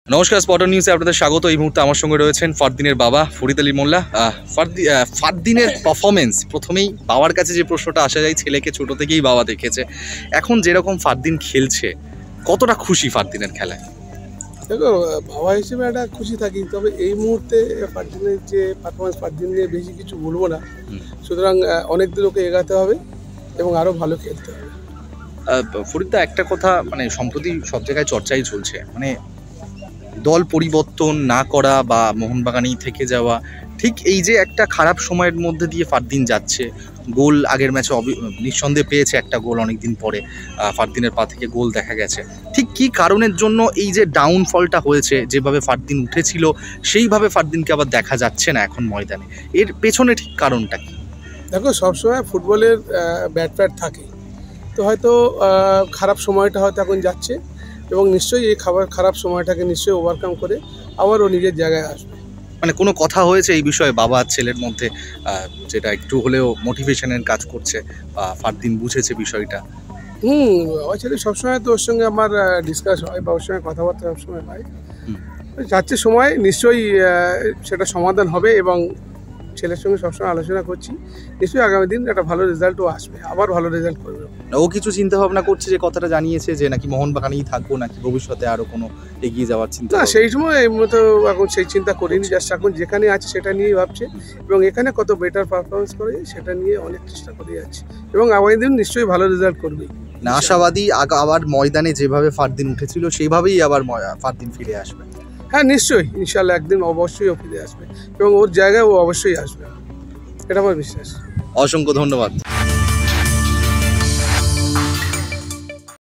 নমস্কার, স্পটন নিউজে আপনাদের স্বাগত। এই মুহূর্তে আমার সঙ্গে রয়েছেন ফারদিনের বাবা ফরিদ আলী মোল্লা। ফারদিনের পারফরমেন্স, প্রথমেই বাবার কাছে যে প্রশ্নটা আসা যায়, ছেলেকে ছোট থেকেই বাবা দেখেছে, এখন যেরকম ফারদিন খেলছে কতটা খুশি ফারদিনের খেলায়? দেখো, বাবা হিসেবে একটা খুশি থাকি, তবে এই মুহূর্তে ফারদিনের যে পারফরমেন্স, ফারদিন নিয়ে বেশি কিছু বলবো না। সুতরাং অনেক দূর ওকে এগাতে হবে এবং আরও ভালো খেলতে হবে। ফরিদদা, একটা কথা মানে সম্প্রতি সব জায়গায় চর্চাই চলছে, মানে দল পরিবর্তন না করা বা মোহনবাগানেই থেকে যাওয়া, ঠিক এই যে একটা খারাপ সময়ের মধ্যে দিয়ে ফারদিন যাচ্ছে। গোল আগের ম্যাচে নিঃসন্দেহে পেয়েছে একটা গোল, অনেকদিন পরে ফারদিনের পা থেকে গোল দেখা গেছে। ঠিক কি কারণের জন্য এই যে ডাউনফলটা হয়েছে, যেভাবে ফারদিন উঠেছিল সেইভাবে ফারদিনকে আবার দেখা যাচ্ছে না এখন ময়দানে, এর পেছনে ঠিক কারণটা কি? দেখো, সবসময় ফুটবলের ব্যাট থাকে, তো হয়তো খারাপ সময়টা হয়তো এখন যাচ্ছে এবং নিশ্চয়ই এই খারাপ সময়টাকে নিশ্চয়ই ওভারকাম করে আবার ও নিজের জায়গায় আসবে। মানে কোনো কথা হয়েছে এই বিষয়ে বাবা আর ছেলের মধ্যে, যেটা একটু হলেও মোটিভেশনের কাজ করছে, ফারদিন বুঝেছে বিষয়টা? বাবা ছেলে সবসময় তো ওর সঙ্গে আমার ডিসকাস হয় বা ওর সঙ্গে কথাবার্তা সবসময় হয়। যাচ্ছে সময় নিশ্চয়ই সেটা সমাধান হবে এবং ছেলের সঙ্গে সবসময় আলোচনা করছি, নিশ্চয়ই আগামী দিন একটা ভালো রেজাল্টও আসবে, আবার ভালো রেজাল্ট করবে। ও কিছু চিন্তা ভাবনা করছে, যে কথাটা জানিয়েছে যে নাকি মোহনবাগানেই থাকবো, নাকি ভবিষ্যতে আরো কোনো এগিয়ে যাওয়ার চিন্তা? না, সেই সময় এই মতো এখন সেই চিন্তা করিনি, জাস্ট এখন যেখানে আছে সেটা নিয়েই ভাবছে এবং এখানে কত বেটার পারফরমেন্স করে সেটা নিয়ে অনেক চেষ্টা করে যাচ্ছে এবং আগামী দিন নিশ্চয়ই ভালো রেজাল্ট করবেই। না, আশাবাদী আবার ময়দানে যেভাবে ফারদিন উঠেছিল সেইভাবেই আবার ফারদিন ফিরে আসবে। হ্যাঁ, নিশ্চয়ই, ইনশাল্লাহ একদিন অবশ্যই ও ফিরে আসবে এবং ওর জায়গায় ও অবশ্যই আসবে, এটা আমার বিশ্বাস। অসংখ্য ধন্যবাদ।